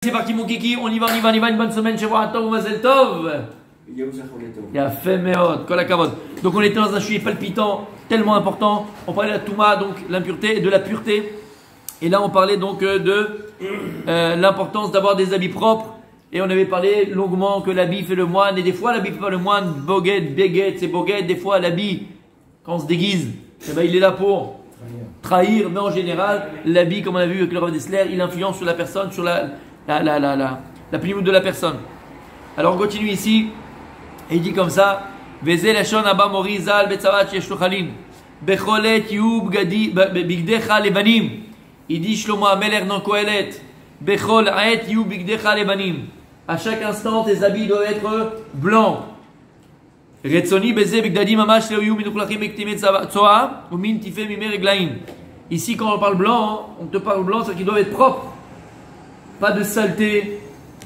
C'est parti mon kiki, on y va, une bonne semaine chez Tov ou Mazel Tov. Il a fait meod, kol hakavod. Donc on était dans un sujet palpitant, tellement important. On parlait de la touma, donc l'impureté, de la pureté. Et là on parlait donc de l'importance d'avoir des habits propres. Et on avait parlé longuement que l'habit fait le moine. Et des fois l'habit fait pas le moine, boguette, béguette, c'est boguette. Des fois l'habit, quand on se déguise, eh ben, il est là pour trahir. Mais en général, l'habit, comme on a vu avec le Rav Dessler, il influence sur la personne, sur la plimoute de la personne. Alors on continue ici et il dit comme ça: Veze lashon abba mori zal betzavat yesh lo chalin becholet yub gadi bigdecha levanim. Il dit Shlomo Ameler non kohelet bechol aet yub bigdecha levanim. À chaque instant tes habits doivent être blancs. Retzoni beze bigdadi mamash lo yub minuklachim bektime tzoa ou min tife mime reglaim. Ici quand on parle blanc, on te parle blanc, c'est qu'ils doivent être propres. Pas de saleté.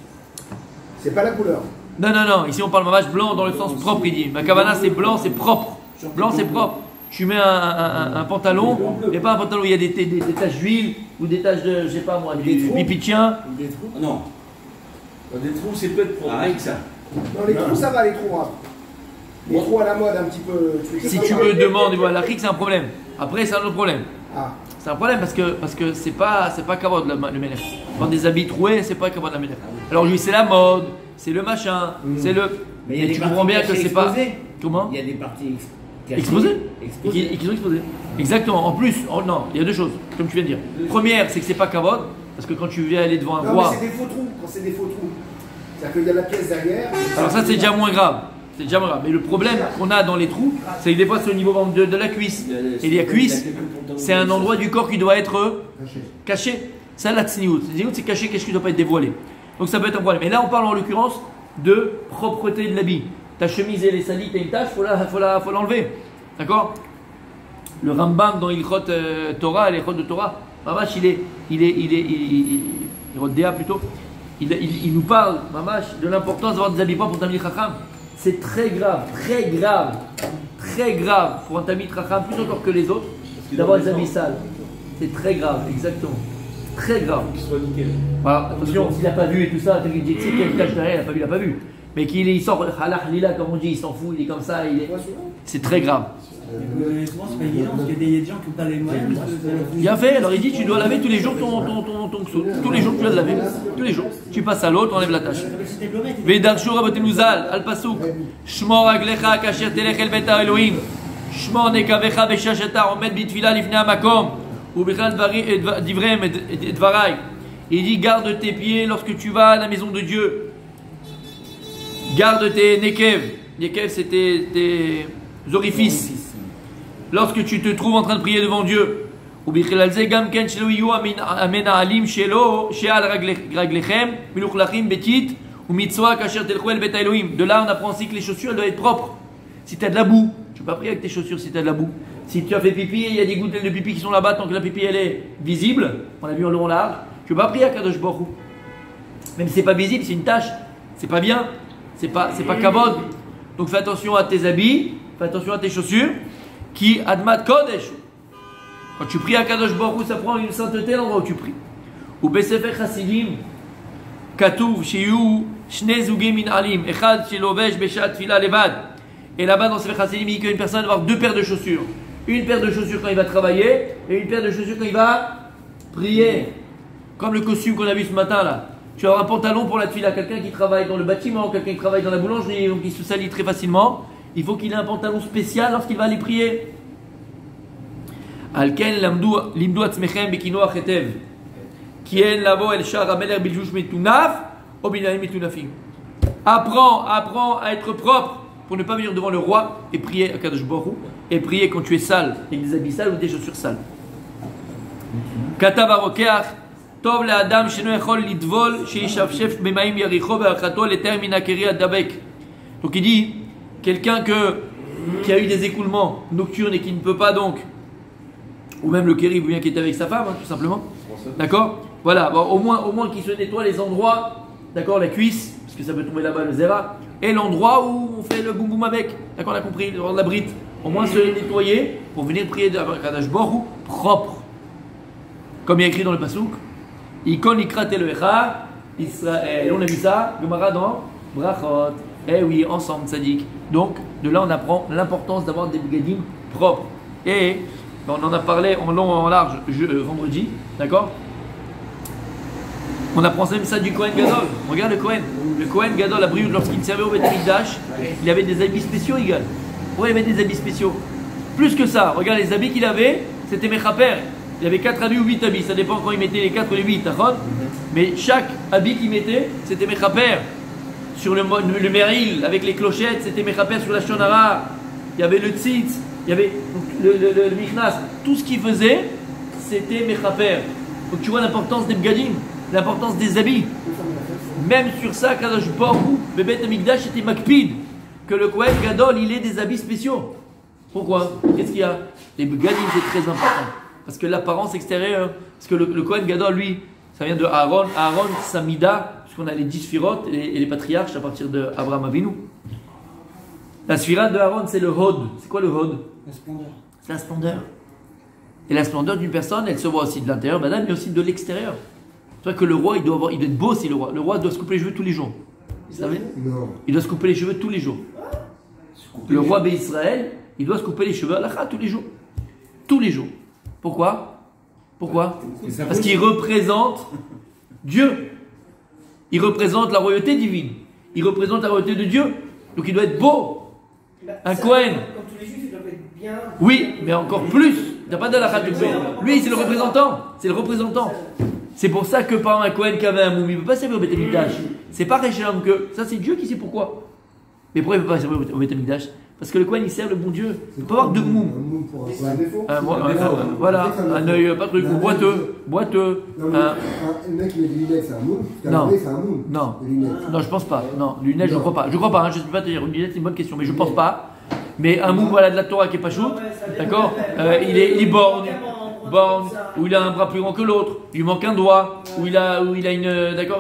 C'est pas la couleur. Non. Ici on parle mamash blanc dans le sens propre. Il dit. Ma kavana c'est blanc, c'est propre. Blanc c'est propre. Tu mets un pantalon et pas un pantalon où il y a des taches d'huile ou des taches de, je sais pas moi, du pipi de chien. Des trous. Non. Des trous c'est peut-être propre. Avec ça. Non, les trous ça va, les trous. Hein. Les trous à la mode un petit peu. Si tu me demandes, voilà, la c'est un problème. Après c'est un autre problème. Ah. C'est un problème parce que c'est pas kavod le ménage. Quand des habits troués, c'est pas kavod la ménage. Alors lui c'est la mode, c'est le machin, c'est le. Mais tu comprends bien que c'est pas. Comment? Il y a des parties exposées. Et qui sont exposées. Exactement. En plus, non, il y a deux choses, comme tu viens de dire. Première, c'est que c'est pas kavod parce que quand tu viens aller devant un non, roi. mais c'est des faux trous. Quand c'est des faux trous, c'est-à-dire qu'il y a la pièce derrière. Alors ça c'est déjà moins grave. C'est déjà moins grave. Mais le problème qu'on a dans les trous, c'est que des fois c'est au niveau de la cuisse. Et la cuisse, c'est un endroit du corps qui doit être caché. Ça, la tsniout. Tsniout, c'est caché, quelque chose qui ne doit pas être dévoilé. Donc ça peut être un problème. Et là, on parle en l'occurrence de propreté de l'habit. Ta chemise, elle est salie, tu as une tache, il faut l'enlever. D'accord? Le Rambam dans Ilchot Torah, l'Ilchot de Torah, Mamash, il nous parle, Mamash, de l'importance d'avoir des habits propres pour Tamid Chacham. C'est très grave pour un Tamid Chacham, plus encore que les autres, d'avoir des habits sales. C'est très grave, exactement. Très grave. Voilà, attention, s'il n'a pas vu et tout ça, il dit qu'il y a une tache derrière, il n'a pas vu. Mais qu'il sort halach lila, comme on dit, il s'en fout, il est comme ça, c'est très grave. Souvent, c'est pas évident parce qu'il y a des gens qui n'ont pas les moyens. Bien fait, alors il dit tu dois laver tous les jours ton ksout. Tous les jours tu dois le laver. Tous les jours. Tu passes à l'autre, on enlève la tâche. Vedarshu rabotenuzal, al pasuk. Shmor aglecha kasher telech el beta Elohim. Shmor nekavecha beshashata omed bitfila lifnei hamakom. Ou bechal divrem et dvarai. Il dit garde tes pieds lorsque tu vas à la maison de Dieu. Garde tes nekev. Nekev c'est tes orifices. Lorsque tu te trouves en train de prier devant Dieu, de là on apprend aussi que les chaussures doivent être propres. Si tu as de la boue, tu ne peux pas prier avec tes chaussures si tu as de la boue. Si tu as fait pipi et il y a des gouttelettes de pipi qui sont là-bas, tant que la pipi elle est visible, on a vu en long large, tu ne peux pas prier à Kadosh Baruch Hu. Même si c'est pas visible, c'est une tache, c'est pas bien, c'est pas kavod. Donc fais attention à tes habits, fais attention à tes chaussures. Qui admat kodesh. Quand tu pries à Kadosh Baruch Hu, ça prend une sainteté à l'endroit où tu pries. Ou besefer chasidim katuv shiyu shne zugim min alim echad shelovesh beshat tefila levad. Et là-bas dans Sefer Chasidim, il dit qu'une personne doit avoir deux paires de chaussures. Une paire de chaussures quand il va travailler et une paire de chaussures quand il va prier. Comme le costume qu'on a vu ce matin là. Tu vas avoir un pantalon pour la tefila. Quelqu'un qui travaille dans le bâtiment, quelqu'un qui travaille dans la boulangerie, donc il se salit très facilement. Il faut qu'il ait un pantalon spécial lorsqu'il va aller prier. Alken limdu atzmechem bekino achetev. Kien lavo el shar ameler biljush metunaf ou binaim metunafim. Apprends à être propre pour ne pas venir devant le roi et prier à Kadosh Baruch Hu et prier quand tu es sale avec des habits sales ou des chaussures sales. Katav harokeach tov le'adam sheno yachol lidvol sheishafshef b'maim yaricho ve'achato leter min hakeri adabek. Donc il dit quelqu'un qui a eu des écoulements nocturnes et qui ne peut pas donc, ou même le kéri, ou bien qui est avec sa femme, hein, tout simplement. D'accord? Voilà, bon, au moins qu'il se nettoie les endroits, d'accord, la cuisse, parce que ça peut tomber là-bas le zéra, et l'endroit où on fait le boum boum avec, d'accord, on a compris, l'endroit de la brite. Au moins se nettoyer pour venir prier de Kadosh Baruch Hu propre. Comme il y a écrit dans le Pasuk, Ikon ikrat Elohecha Israël. On a vu ça, Gemara dans Brachot. Eh oui, ensemble, Tzadik. Donc, de là, on apprend l'importance d'avoir des begadim propres. Et on en a parlé en long et en large vendredi, d'accord? On apprend même ça du Kohen Gadol. Regarde le Kohen. Le Kohen Gadol, à Brioude, lorsqu'il servait au Beth Mikdash, il avait des habits spéciaux, Igal. Pourquoi il avait des habits spéciaux? Plus que ça, regarde les habits qu'il avait, c'était Mechaper. Il avait 4 habits ou 8 habits, ça dépend quand il mettait les 4 ou les 8, d'accord? Mais chaque habit qu'il mettait, c'était Mechaper. Sur le Meril, avec les clochettes, c'était Mechaper sur la Shonara. Il y avait le Tzitz, il y avait le Michnas. Tout ce qu'il faisait, c'était Mechaper. Donc tu vois l'importance des Bgadim, l'importance des habits. Même sur ça, Kadosh Baruch Hu, le Beth Amikdash était Makpid. Que le Kohen Gadol, il ait des habits spéciaux. Pourquoi? Qu'est-ce qu'il y a? Les Bgadim, c'est très important. Parce que l'apparence extérieure, parce que le Kohen Gadol, lui, ça vient de Aaron. Aaron, Samida, puisqu'on a les 10 sphirotes et les patriarches à partir d'Abraham Avinu. La sphira de Aaron, c'est le Hod. C'est quoi le Hod? La splendeur. C'est la splendeur. Et la splendeur d'une personne, elle se voit aussi de l'intérieur, madame, mais aussi de l'extérieur. Tu vois que le roi, il doit être beau aussi, le roi. Le roi doit se couper les cheveux tous les jours. Vous savez? Non. Il doit se couper les cheveux tous les jours. Le roi d'Israël, il doit se couper les cheveux à la tous les jours. Tous les jours. Pourquoi? Pourquoi? Parce qu'il représente Dieu. Il représente la royauté divine. Il représente la royauté de Dieu. Donc il doit être beau. Un Kohen. Comme tous les juifs, il doit être bien. Oui, mais encore plus. Il n'y a pas d'alakha du Kohen. Lui, c'est le représentant. C'est le représentant. C'est pour ça que par un Kohen qui avait un moumi, il ne peut pas servir au Beth Amikdash. C'est pas Réchem que. Ça, c'est Dieu qui sait pourquoi. Mais pourquoi il ne peut pas servir au Beth Amikdash? Parce que le Kohen, il sert le bon Dieu. Il ne peut pas avoir deux moum. C'est un défaut. Voilà, un œil, pas truc, boiteux. Le mec qui met des lunettes, c'est un moum. Non. C'est un moum. Non, non, je pense pas. Non, lunettes, je ne crois pas. Je crois pas, hein, je ne peux pas te dire. Une lunette, c'est une bonne question, mais je pense pas. Mais un moum, voilà, de la Torah qui est pas chou, d'accord? Il est borgne, où il a un bras plus grand que l'autre, il lui manque un doigt, où il a une. D'accord,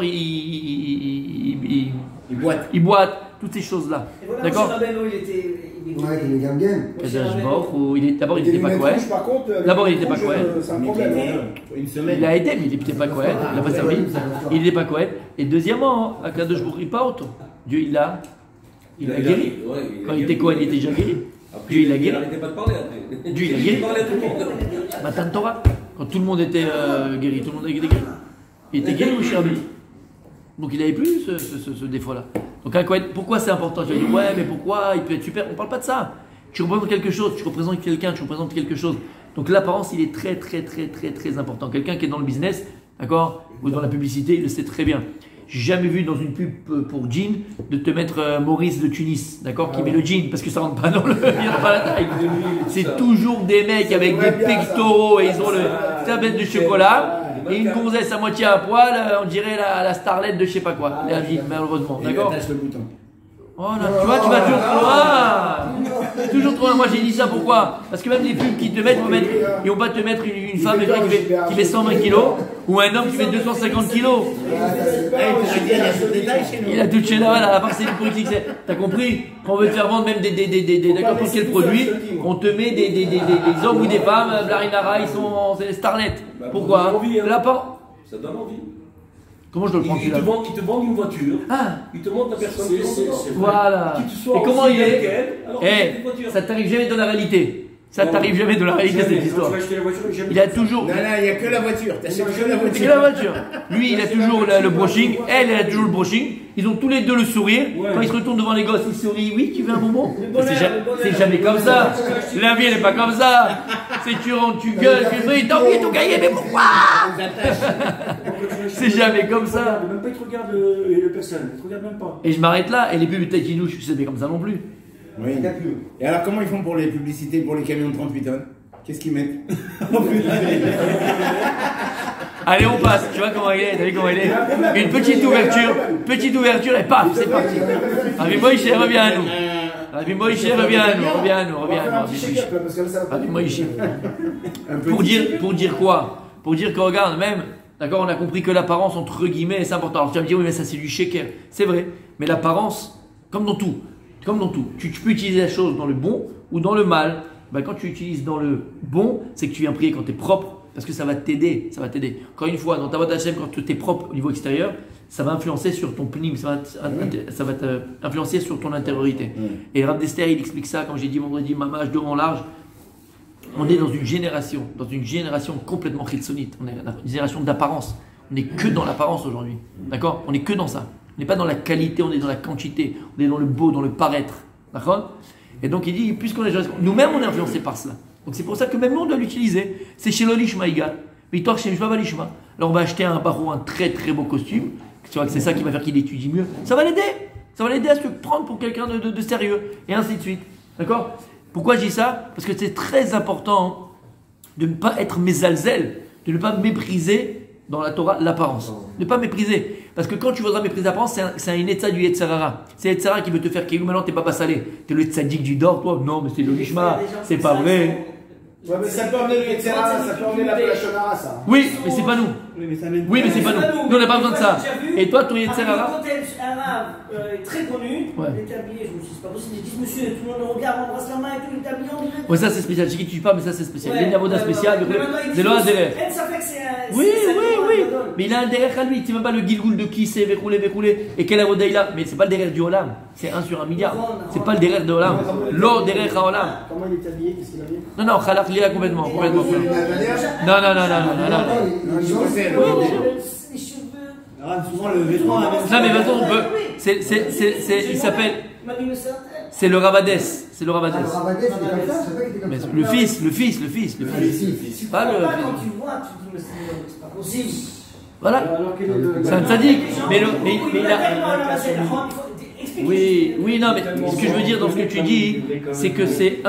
il boite, toutes ces choses-là. D'accord? Ouais, comme les gamgams. D'abord, il n'était pas Kohen. D'abord, il n'était pas Kohen. C'est un problème. Il a été, mais il n'était pas Kohen. Il n'a pas servi. Il n'était pas Kohen. Et deuxièmement, Akadosh Baruch Hu, pas autant. Dieu, il l'a guéri. Quand il était Kohen, il était déjà guéri. Dieu, il l'a guéri. Dieu, il l'a guéri. Matan Torah. Quand tout le monde était guéri, tout le monde était guéri. Il était guéri, Moshe Rabbeinu. Donc il n'avait plus ce défaut-là. Donc un Kohen, pourquoi c'est important? Tu vas dire, ouais, mais pourquoi? Il peut être super. On ne parle pas de ça. Tu représentes quelque chose, tu représentes quelqu'un, tu représentes quelque chose. Donc l'apparence, il est très important. Quelqu'un qui est dans le business, d'accord, ou dans la publicité, il le sait très bien. J'ai jamais vu dans une pub pour jean de te mettre Maurice de Tunis, d'accord, qui met le jean parce que ça rentre pas dans le, il rentre pas la taille. C'est toujours des mecs avec des pectoraux et ils ont le tablette de chocolat. Et une gonzesse à moitié à poil, on dirait la starlette de je sais pas quoi. La vie, malheureusement, d'accord? Oh là, tu vois, tu vas toujours trop loin. Toujours trop loin. Moi j'ai dit ça pourquoi? Parce que même les pubs qui te mettent, ils vont pas te mettre une femme qui fait 120 kilos ou un homme qui fait 250 kilos. Il a tout chez là, voilà, à part c'est une politique. T'as compris? Quand on veut te faire vendre même des d'accord, pour quel produit, on te met des hommes ou des femmes, Blarinara, c'est les starlettes. Pourquoi? Là pas. Ça donne envie. Comment je dois le prendre? Il te vend une voiture. Ah. Il te montre la personne. Voilà. Et comment il est? Ça t'arrive jamais dans la réalité. Ça t'arrive jamais dans la réalité cette histoire. Il a toujours. Non, il n'y a que la voiture. T'achètes que la voiture. C'est que la voiture. Lui, il a toujours le brushing. Elle a toujours le brushing. Ils ont tous les deux le sourire. Quand ils se retournent devant les gosses, ils sourient. Oui, tu veux un bonbon? C'est jamais comme ça. La vie, elle n'est pas comme ça. C'est tu rentres, tu gueules, tu fais, tant pis, tout gagné, mais pourquoi? C'est jamais comme ça. Même pas, ils te regardent le personne. Ils te regardent même pas. Et je m'arrête là. Et les pubs de Taïkinou, je sais pas comme ça non plus. Oui. Et alors, comment ils font pour les publicités pour les camions de 38 tonnes? Qu'est-ce qu'ils mettent? Allez, on passe. Tu vois comment il est? T'as vu comment il est? Une petite ouverture et paf, c'est parti. Rabbi Moïse, reviens à nous. Rabbi Moïse, reviens à nous. Rabbi Moïse. Pour dire quoi? Pour dire que regarde, même, d'accord, on a compris que l'apparence, entre guillemets, c'est important. Alors tu vas me dire, oui, mais ça c'est du sheker. C'est vrai. Mais l'apparence, comme dans tout, tu peux utiliser la chose dans le bon ou dans le mal. Ben, quand tu utilises dans le bon, c'est que tu viens prier quand tu es propre. parce que ça va t'aider, ça va t'aider. Encore une fois, dans ta voie d'Hachem, quand tu es propre au niveau extérieur, ça va influencer sur ton pnim, ça va influencer sur ton intériorité. Et Rav Dester, il explique ça, quand j'ai dit vendredi, mamage, devant large, on est dans une génération complètement chitsonite, on est dans une génération d'apparence. On n'est que dans l'apparence aujourd'hui, d'accord? On n'est que dans ça. On n'est pas dans la qualité, on est dans la quantité, on est dans le beau, dans le paraître, d'accord? Et donc il dit, puisqu'on est nous-mêmes on est influencés par cela. Donc c'est pour ça que même nous on doit l'utiliser. C'est chez l'Olishma Igat, Victor chez Valishma. Alors on va acheter un barreau, un très très beau costume. Tu vois que c'est ça qui va faire qu'il étudie mieux. Ça va l'aider à se prendre pour quelqu'un de sérieux, et ainsi de suite, d'accord? Pourquoi je dis ça? Parce que c'est très important de ne pas être mésalzel, de ne pas mépriser dans la Torah l'apparence. Ne pas mépriser. Parce que quand tu voudras mépriser l'apparence, c'est un état du Yetzirara. C'est Yetzirara qui veut te faire qu'il maintenant t'es pas salé. T'es le tzaddik du dor, toi. Non, mais c'est le lishma, c'est pas vrai. Ouais, mais ça peut emmener le Yetzirara, ça peut emmener la Shonara, ça. Oui, mais c'est pas nous. Oui, mais c'est pas nous. Nous, on n'a pas besoin de ça. Et toi, ton Yetzirara. Un arabe très connu, il est habillé, je me suis dit, c'est pas possible, ils disent monsieur, tout le monde le regarde, on embrasse la main et tout, il est habillé en direct. Ouais, ça c'est spécial. Je dis pas, mais ça c'est spécial. Il y a une avoda spéciale. C'est là un derrière. Oui. Mais il a un derrière à lui. Tu ne sais même pas le gilgoul de qui c'est, verroulé. Et quel avoda il a. Mais c'est pas le derrière du Olam. C'est 1 sur 1 milliard. C'est pas le derrière de Olam. L'or derrière à Olam. Comment il est habillé? Qu'est-ce qu'il a mis? Non, Khalaq Lia complètement. Non. Souvent le vêtement. Non, mais de toute façon, on peut. Il s'appelle. C'est le Ravadès. C'est le Ravadès. Mais le fils. Pas le. Quand tu vois, tu te dis, mais c'est pas possible. Voilà. C'est un tzaddik. Mais il a. Oui, non, mais ce que je veux dire dans ce que tu dis, c'est que c'est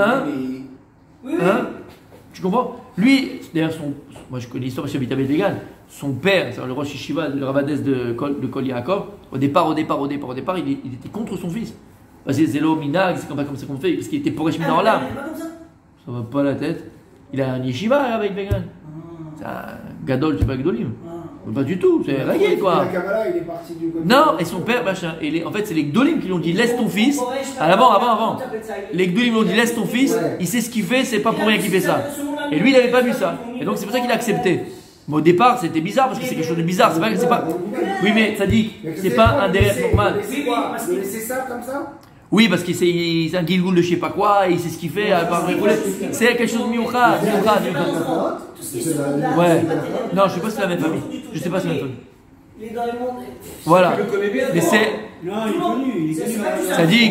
tu comprends? Lui, d'ailleurs, moi je connais l'histoire parce que j'habite à Bédégan. Son père, c'est le Rosh Yeshiva, le Ravadès de Kol Yaakov, au départ, il était contre son fils. Parce que Zélo Minag, c'est comme ça qu'on fait, parce qu'il était pour Mina en l'âme. Ça va pas la tête. Il a un Yeshiva avec Bégan. C'est un Gadol, tu sais pas Gdolim. Pas du tout, c'est ragué quoi. Non, et son père, machin. En fait, c'est les Gdolim qui lui ont dit laisse ton fils. Avant. Les Gdolim lui ont dit laisse ton fils, il sait ce qu'il fait, c'est pas pour rien qu'il fait ça. Et lui, il n'avait pas vu ça. Et donc, c'est pour ça qu'il a accepté. Mais au départ, c'était bizarre parce que c'est quelque chose de bizarre. C'est pas. Oui, mais ça dit, c'est pas un derrière normal. C'est ça comme ça? Oui, parce que c'est un gilgoul de je sais pas quoi, et il sait ce qu'il fait. C'est quelque chose de mioucha. Ouais. Non, je sais pas si c'est la même famille. Je sais pas si c'est la même famille. Il est dans le monde. Voilà. Mais c'est. Non, il est connu. Ça dit.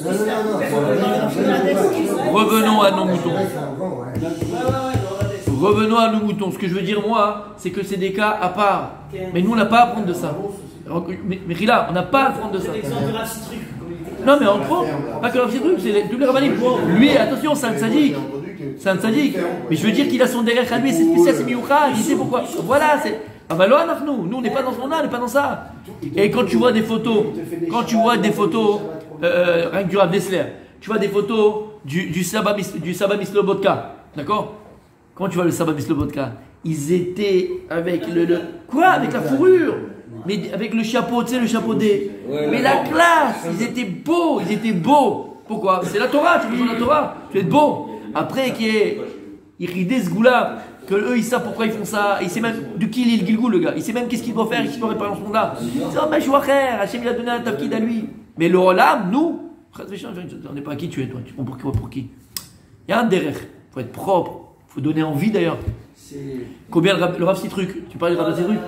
Revenons à nos moutons. Revenons à nos moutons. Ce que je veux dire, moi, c'est que c'est des cas à part. Mais nous, on n'a pas à apprendre de ça. Mais Rila, on n'a pas à apprendre de ça. Non, mais entre autres, pas que l'anti-truc, c'est tous les rabbinim. Lui, attention, c'est un tzaddik. C'est un tzaddik. Mais je veux dire qu'il a son derrière à lui, c'est spécial, c'est mioucha, il sait pourquoi. Voilà, c'est. Ah bah là, nous, on n'est pas dans ce monde-là, on n'est pas dans ça. Et quand tu vois des photos, rien que du Rav Dessler, tu vois des photos du Saba Mislobotka, d'accord? Quand tu vois le Saba Mislobotka, ils étaient avec avec la fourrure, mais avec le chapeau, tu sais, le chapeau des. Mais la classe, ils étaient beaux. Pourquoi? C'est la Torah, tu besoin de la Torah, tu es beau. Après, qui est Iridé ce goût-là, que eux ils savent pourquoi ils font ça, il sait même de qui il est le Gilgul, le gars, il sait même qu'est-ce qu'il doit faire, qu'est-ce qu'il doit réparer dans ce monde-là. Il dit, oh, mais je vois frère, Hachem il a donné un tafkid à lui. Mais le Olam, nous, on n'est pas qui tu es, toi, tu prends pour qui? Il y a un derrière, il faut être propre, il faut donner envie d'ailleurs. Combien le Rav Citruc, tu parlais de Rav Citruc,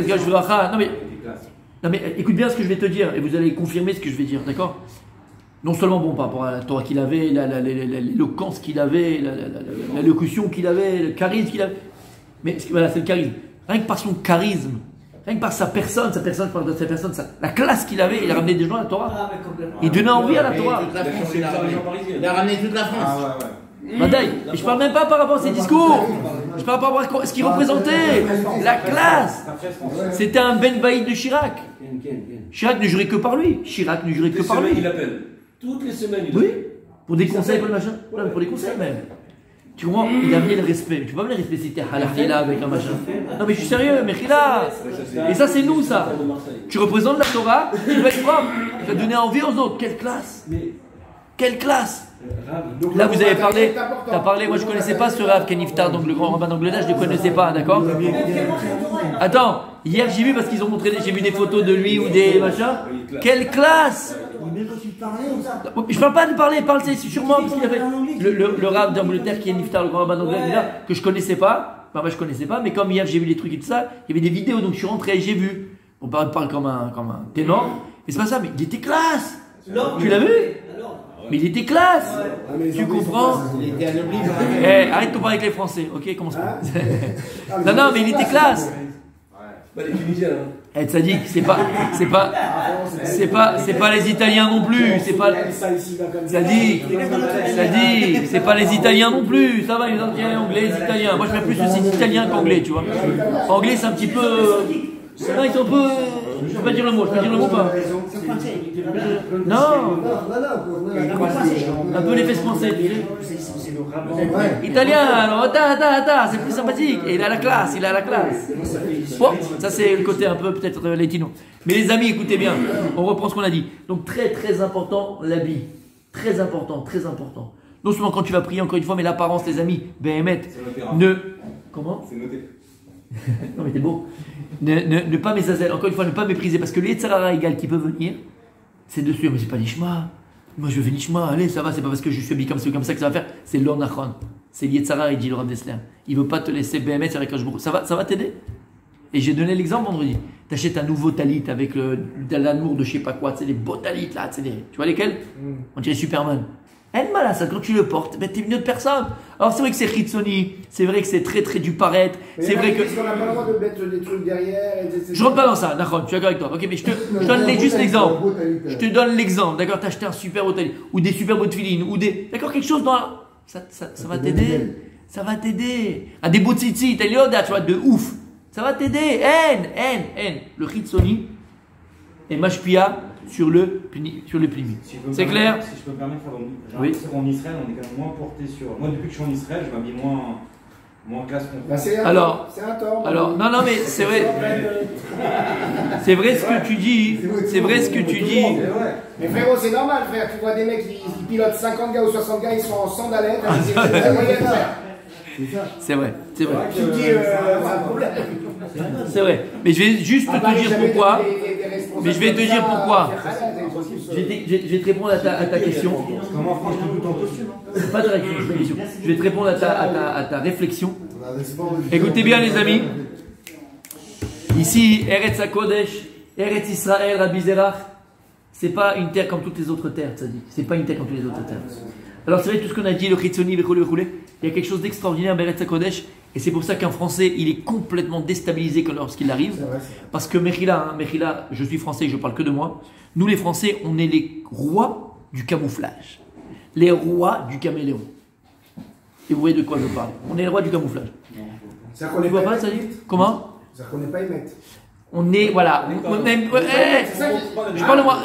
non mais écoute bien ce que je vais te dire et vous allez confirmer ce que je vais dire, d'accord? Non seulement bon par rapport à la Torah qu'il avait, l'éloquence qu'il avait, l'allocution qu'il avait, le charisme qu'il avait, mais voilà, c'est le charisme. Rien que par son charisme, rien que par sa personne, la classe qu'il avait, il a ramené des gens à la Torah. Il donnait envie à la Torah. Il a ramené toute la France. Badaï. Et je parle même pas par rapport à ses discours. Je parle par rapport à ce qu'il représentait. La classe. C'était un Ben Baïd de Chirac. Chirac ne jurait que par lui. Il appelle. Toutes les semaines, il oui, pour des conseils, pour le machin. Non, mais pour des conseils même. Tu comprends? Il a amené le respect. Tu peux pas venir respecter si t'es halachila avec un machin. Non, mais je suis sérieux, mais khila. Et ça, c'est nous, ça. Tu représentes la Torah, tu dois être propre. Tu vas donner envie aux autres. Quelle classe! Quelle classe! Donc, Là, vous avez parlé, c'est important. t'as parlé, moi je connaissais pas ce Rav Keniftar, donc le grand rabbin d'Angleterre, je ne le connaissais pas, d'accord? Attends, hier j'ai vu parce qu'ils ont montré, j'ai vu des photos de lui ou des machins. Quelle classe! Je parle pas de parler, parle c'est sûrement parce qu'il y avait le Rav d'Angleterre qui est Niftar, le grand rabbin d'Angleterre, que je connaissais pas. Bah, moi je connaissais pas, mais comme hier j'ai vu les trucs et tout ça, il y avait des vidéos, donc je suis rentré et j'ai vu. On parle comme un ténor, mais c'est pas ça, mais il était classe! Tu l'as vu? Mais il était classe! Tu comprends? Il était anonyme. Arrête de parler avec les Français, ok? Commence pas. Non, mais il était classe! Bah, les Tunisiens, hein. Tzadik, c'est pas les Italiens non plus, c'est pas. Tzadik, c'est pas les Italiens non plus, ça va, les Anglais, les Italiens. Moi je fais plus aussi italien qu'anglais, tu vois. Anglais c'est un petit peu. Non, ils sont un peu. Je peux pas dire le mot, je peux dire le mot pas. Non, un peu les fesses français, tu sais. Italien, alors, attends, c'est plus sympathique. Et il a la classe, Bon, ça c'est le côté un peu peut-être latino. Mais les amis, écoutez bien, on reprend ce qu'on a dit. Donc très très important, l'habit. Très important. Non seulement quand tu vas prier, encore une fois, mais l'apparence, les amis, Béhémet, Comment? C'est noté. Non mais t'es beau. Ne pas mésazel, encore une fois, ne pas mépriser, parce que les tzarara égal qui peut venir, c'est dessus. Mais c'est pas l'ishma. Moi je veux l'ishma, allez, ça va, c'est pas parce que je suis habillé comme ça que ça va faire. C'est l'ornachon. C'est l'yetzara, il dit le Rav Dessler. Il veut pas te laisser BMS avec ça va t'aider. Et j'ai donné l'exemple vendredi. T'achètes un nouveau talit avec l'amour de je sais pas quoi, c'est des beaux talits là, tu vois lesquels? On dirait Superman. Elle mal à ça, quand tu le portes, ben t'es une autre personne. Alors c'est vrai que c'est Ritsoni, c'est vrai que c'est très très du paraître, c'est vrai que. Est-ce qu'on n'a pas le droit de mettre des trucs derrière, etc. Je rentre pas dans ça, d'accord, je suis d'accord avec toi. Ok, mais je te donne juste l'exemple. Je te donne l'exemple, d'accord, t'as acheté un super beau talit, ou des super beaux tefilines, ou des. D'accord, quelque chose dans la. Ça va t'aider. Ça va t'aider. À des beaux tzitzit, t'as l'yoda, tu vois, de ouf. Ça va t'aider. Le Ritsoni et Mashpia sur le pli. C'est clair? Si je peux me permettre, oui. En Israël, on est quand même moins porté sur. Moi, depuis que je suis en Israël, je m'habille moins classe qu'on Bah, c'est un tort. Alors, non, mais c'est vrai. C'est vrai ce que tu dis. C'est vrai ce que tu dis. Mais frérot, c'est normal, frère. Tu vois des mecs qui pilotent 50 gars ou 60 gars, ils sont en sandalettes. C'est vrai. Tu dis, c'est un problème. C'est vrai. Mais je vais juste te dire pourquoi. Mais je vais te dire pourquoi. Je vais te répondre à ta question. Comment en France, tu peux t'en costume? C'est pas ta question. Je vais te répondre à ta réflexion. Écoutez bien, les amis. Ici, Eretz HaKodesh, Eretz Israël, Rabbi Zerach, c'est pas une terre comme toutes les autres terres, ça dit. C'est pas une terre comme toutes les autres terres. Alors, c'est vrai, tout ce qu'on a dit, le Chitzoni, il y a quelque chose d'extraordinaire à Eretz HaKodesh, et c'est pour ça qu'un Français, il est complètement déstabilisé lorsqu'il arrive. Parce que Mechila, je suis français, je parle que de moi. Nous, les Français, on est les rois du camouflage. Les rois du caméléon. Et vous voyez de quoi je parle. On est les rois du camouflage. Ça qu'on Tu vois pas, ça dit? Comment? Ça qu'on n'est pas émettre. On est, voilà. On aime. Je parle de moi.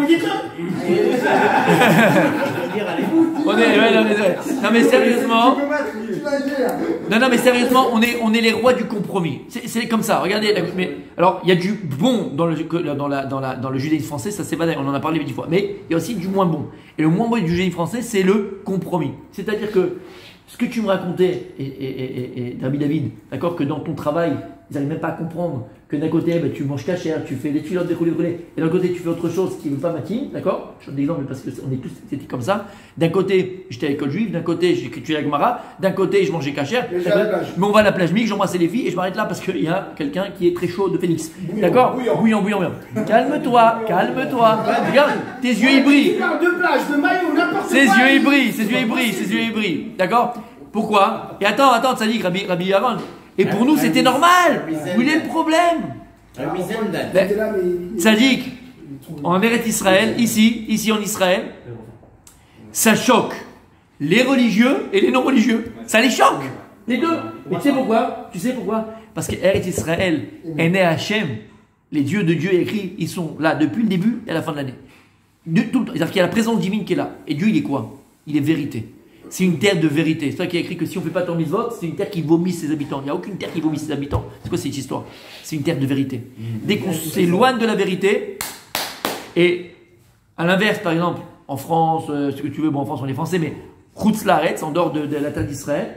Non mais sérieusement. Non mais sérieusement, on est les rois du compromis. C'est comme ça. Regardez. Mais alors, il y a du bon dans le judaïsme français. Ça c'est pas. On en a parlé 10 fois. Mais il y a aussi du moins bon. Et le moins bon du judaïsme français, c'est le compromis. C'est-à-dire que ce que tu me racontais, et David, d'accord, que dans ton travail, ils n'arrivent même pas à comprendre que d'un côté, tu manges cachère, tu fais des filottes de roulé, et d'un côté, tu fais autre chose qui ne veut pas matine, d'accord? Je donne des exemples parce qu'on est tous, c'était comme ça. D'un côté, j'étais à l'école juive, d'un côté, j'ai étudié la Gemara, d'un côté, je mangeais cachère, mais on va à la plage mixte, j'embrassais les filles, et je m'arrête là parce qu'il y a quelqu'un qui est très chaud de Phoenix. D'accord? Bouillant. Calme-toi. Regarde, tes yeux ils brillent. De plage, de maillot, n'importe quoi. Ses yeux ils brillent. D'accord? Pourquoi? Et attends, ça dit Rabbi Aaron. Et pour nous, c'était normal. Où il est le problème? Tzadik, en Eretz Israël, ici en Israël, ça choque les religieux et les non-religieux. Ça les choque, les deux. Mais tu sais pourquoi? Parce que Eretz Israël est né à Hachem. Les dieux de Dieu écrits, ils sont là depuis le début et à la fin de l'année. Tout le temps. C'est-à-dire qu'il y a la présence divine qui est là. Et Dieu, il est quoi? Il est vérité. C'est une terre de vérité. C'est ça qui a écrit que si on ne fait pas ton mitzvot, c'est une terre qui vomit ses habitants. Il n'y a aucune terre qui vomit ses habitants. C'est quoi cette histoire? C'est une terre de vérité. Dès qu'on s'éloigne de la vérité, et à l'inverse, par exemple, en France, ce que tu veux, bon en France on est français, mais Chutz Laaretz, en dehors de la terre d'Israël,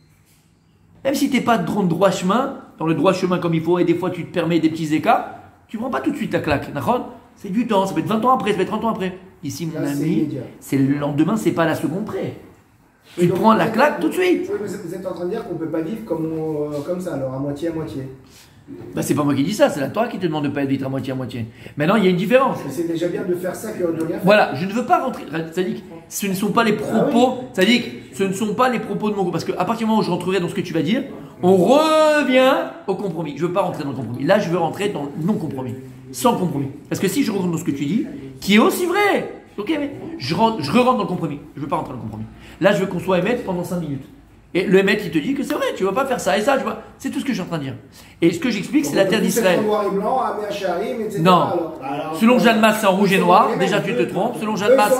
même si tu n'es pas dans le droit chemin, comme il faut, et des fois tu te permets des petits écarts, tu ne prends pas tout de suite la claque. D'accord? C'est du temps, ça peut être 20 ans après, ça peut être 30 ans après. Ici, mon ami, c'est le lendemain, c'est pas la seconde près. Tu prends la claque tout de suite. Oui, mais vous êtes en train de dire qu'on ne peut pas vivre comme ça, alors à moitié. Bah, c'est pas moi qui dis ça, c'est la Torah qui te demande de ne pas vivre à moitié. Maintenant, il y a une différence. C'est déjà bien de faire ça que de rien faire. Voilà, je ne veux pas rentrer. C'est-à-dire que ce ne sont pas les propos. C'est-à-dire que ce ne sont pas les propos de mon groupe. Parce qu'à partir du moment où je rentrerai dans ce que tu vas dire, on revient au compromis. Je ne veux pas rentrer dans le compromis. Là, je veux rentrer dans le non-compromis. Sans compromis. Parce que si je rentre dans ce que tu dis, qui est aussi vrai, ok, mais je rentre dans le compromis. Je ne veux pas rentrer dans le compromis. Là, je veux qu'on soit émettre pendant 5 minutes. Et le maître, il te dit que c'est vrai, tu ne vas pas faire ça et ça, tu vois. C'est tout ce que je suis en train de dire. Et ce que j'explique, c'est la terre d'Israël. Noir et blanc, etc. Non. Selon Jeanne Masse, c'est en rouge et noir. Déjà, tu te trompes. Selon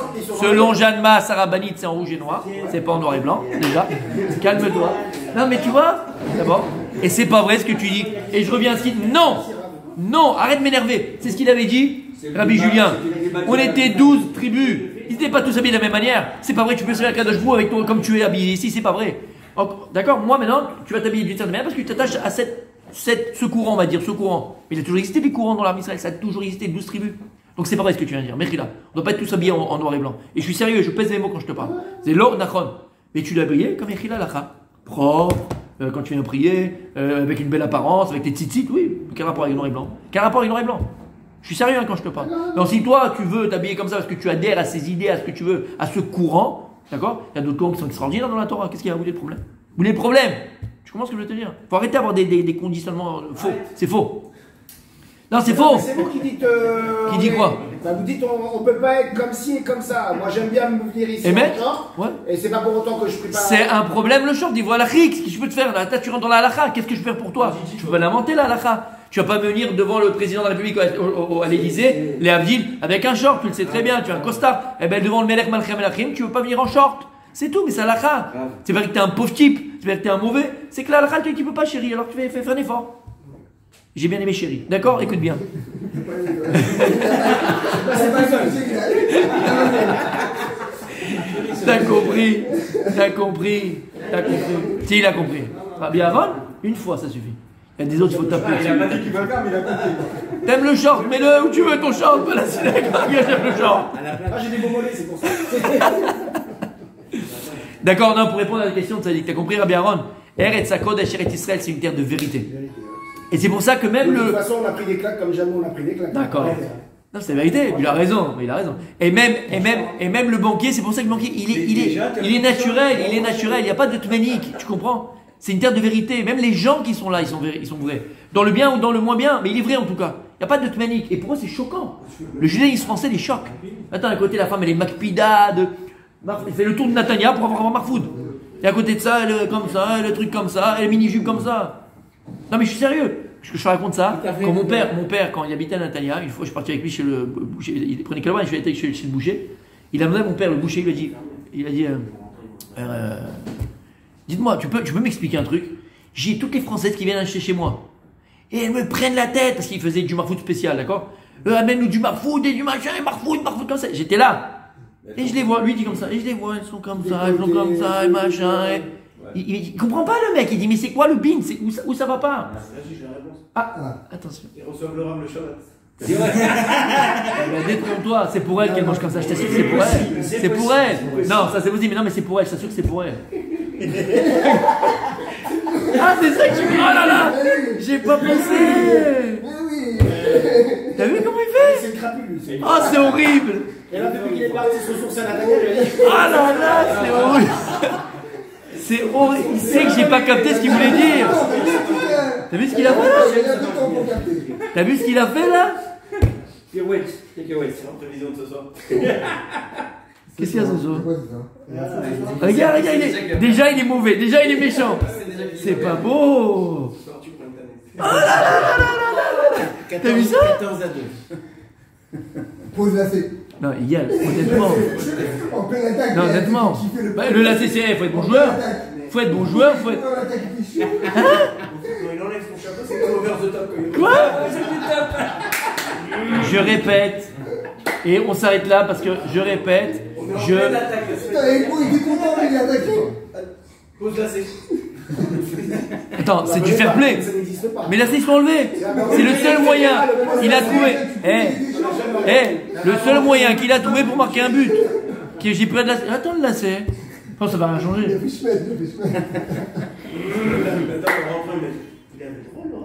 Jeanne Masse, Arabanite, c'est en rouge et noir. C'est pas en noir et blanc, déjà. Calme-toi. Non, mais tu vois, d'abord. Et c'est pas vrai ce que tu dis. Et je reviens à ce qu'il dit. Non, arrête de m'énerver. C'est ce qu'il avait dit, Rabbi Julien. On était 12 tribus. Ils n'étaient pas tous habillés de la même manière. C'est pas vrai, tu peux servir à Kadosh Bou avec toi comme tu es habillé ici, c'est pas vrai. D'accord, moi maintenant, tu vas t'habiller d'une certaine manière parce que tu t'attaches à ce courant, on va dire, ce courant. Mais il a toujours existé des courants dans l'armée Israël, ça a toujours existé 12 tribus. Donc c'est pas vrai ce que tu viens de dire. Mechila, on doit pas être tous habillés en noir et blanc. Et je suis sérieux, je pèse mes mots quand je te parle. C'est l'or nachon. Mais tu dois habiller comme Mechila lacha. Propre, quand tu viens prier, avec une belle apparence, avec tes tzitzit, oui. Quel rapport avec le noir et blanc? Quel rapport avec le noir et blanc? Je suis sérieux quand je te parle. Donc si toi tu veux t'habiller comme ça parce que tu adhères à ces idées, à ce que tu veux, à ce courant, d'accord? Il y a d'autres courants qui sont extraordinaires dans la Torah. Qu'est-ce qu'il y a? Vous voulez le problème? Vous voulez le problème? Tu comprends ce que je veux te dire? Faut arrêter d'avoir des conditionnements faux. C'est faux. Non, c'est faux. C'est vous qui dites. Qui dit quoi? Bah, vous dites on peut pas être comme ci et comme ça. Moi j'aime bien me venir ici en short. Ouais. Et c'est pas pour autant que je prépare. C'est un problème le short. Dis voilà Rick, ce que je peux te faire là. Tu rentres dans la halakha. Qu'est-ce que je peux faire pour toi? Tu peux pas l'inventer la halakha. Tu vas pas venir devant le président de la République à l'Élysée, les Abdil, avec un short. Tu le sais très bien. Tu as un costard. Et ben devant le Melech Malchem Melachim, tu veux pas venir en short. C'est tout, mais c'est halakha. C'est pas que t'es un pauvre type. C'est pas que t'es un mauvais. C'est que la halakha, tu peux pas chérie. Alors tu fais faire un effort. J'ai bien aimé chérie. D'accord? Écoute bien. T'as compris. Si, il a compris. Bien avant, une fois, ça suffit. Il y a des autres, il faut taper. Il a pas dit qu'il veut le faire, mais il a compris. T'aimes le short, mets-le où tu veux ton short, pas la synagogue, j'aime le short. J'ai des beaux mollets, c'est pour ça. D'accord, non, pour répondre à la question, tu as dit que t'as compris, Rabbi Aaron. Eretz Hakodesh, Eretz Israël, c'est une terre de vérité. Et c'est pour ça que même de toute façon, on a pris des claques comme jamais on a pris des claques. D'accord. Non, c'est la vérité, il a raison. Et même le banquier, c'est pour ça que le banquier, il est naturel, il n'y a pas de tmanique, tu comprends? C'est une terre de vérité. Même les gens qui sont là, ils sont vrais. Dans le bien ou dans le moins bien, mais il est vrai en tout cas. Il n'y a pas de tmanique. Et pour eux, c'est choquant. Le judaïsme français les choque. Attends, à côté, la femme, elle est makpida, elle fait le tour de Natania pour avoir un marfoud. Et à côté de ça, elle est comme ça, elle est truc comme ça, elle est mini-jupe comme ça. Non, mais je suis sérieux. Parce que je te raconte ça. Quand mon père, quand il habitait à Natania, une fois, je suis parti avec lui chez le boucher. Il prenait Calvin, je suis allé chez le boucher. Il a demandé à mon père, le boucher, il a dit dites-moi, tu peux m'expliquer un truc? J'ai toutes les Françaises qui viennent acheter chez moi. Et elles me prennent la tête parce qu'ils faisaient du marfoud spécial, d'accord? Amène-nous du marfoud et du machin, marfoud comme ça. J'étais là. Et je les vois, lui il dit comme ça, et je les vois, elles sont comme ça, et machin. Il comprend pas le mec, il dit mais c'est quoi le bin? Où ça va pas? Attention. Ils reçoivent le rhum, le Shabbat. C'est vrai. Détrompe-toi, c'est pour elle qu'elle mange comme ça, je t'assure que c'est pour elle. C'est pour elle. Non, ça c'est possible, mais non, mais c'est pour elle, je t'assure que c'est pour elle. Ah, c'est ça que tu dis. Oh là là, j'ai pas pensé. T'as vu comment il fait? C'est crapule. Oh, c'est horrible. Et là, depuis qu'il est parti se ressourcer à Natania, il a dit. Oh là là, c'est horrible. C'est horrible. Il sait que j'ai pas capté ce qu'il voulait dire. T'as vu ce qu'il a fait là? T'as vu ce qu'il a fait là? Pirouette, c'est en prévision de ce soir. Qu'est-ce qu'il y a ce soir? Regarde, déjà il est mauvais, déjà il est méchant. C'est pas beau. Oh là là là là là. T'as vu ça? 14 à 2. Pose lacet. Non, Yann, honnêtement. En pleine attaque. Non, honnêtement. Le lacet, c'est faut être bon joueur. Faut être bon joueur, faut être. Il enlève son chapeau, c'est comme over the top. Quoi? Je répète, Et on s'arrête là parce que je répète, je. Putain, il est content, il est attaqué. Pose lacet. Attends, c'est du fair play. Mais là, ils sont enlevés. C'est le seul moyen. Il a trouvé. Le seul moyen qu'il a trouvé pour marquer un but. J'ai pris de lacet. Attends, le lacet. Oh, ça va rien changer. Attends, on rentre, mais. Il avait trop, Laurent.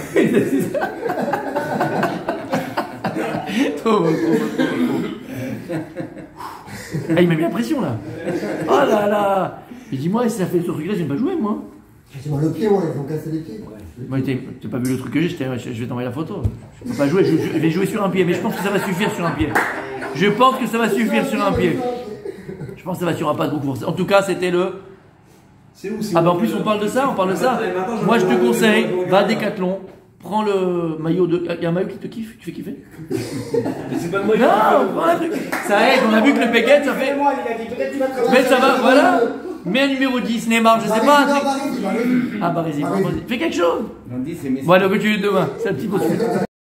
Ah, il m'a mis la pression là. Oh là là. Et dis-moi, si ça fait ce truc-là, j'aime pas jouer moi. J'ai mal au pied, ouais, ils ont cassé les pieds. Moi, t'as pas vu le truc que j'ai, je vais t'envoyer la photo. Je peux pas jouer, je vais jouer sur un pied, mais je pense que ça va suffire sur un pied. Je pense que ça va suffire sur un pied. Je pense que ça va sur un pas de beaucoup forcer. En tout cas, c'était le. C'est où? Ah bah en plus on parle de ça, Moi je te conseille, va à Decathlon, prends le maillot de. Il y a un maillot qui te kiffe, tu fais kiffer? Mais c'est pas le maillot. Non, prends un truc. Ça aide, on a vu que le Peguet ça fait. Mais ça va, voilà. Mets un numéro 10, Neymar, je sais pas. Un truc. Ah bah vas-y, fais quelque chose. Bon allez, on continue demain, c'est un petit peu.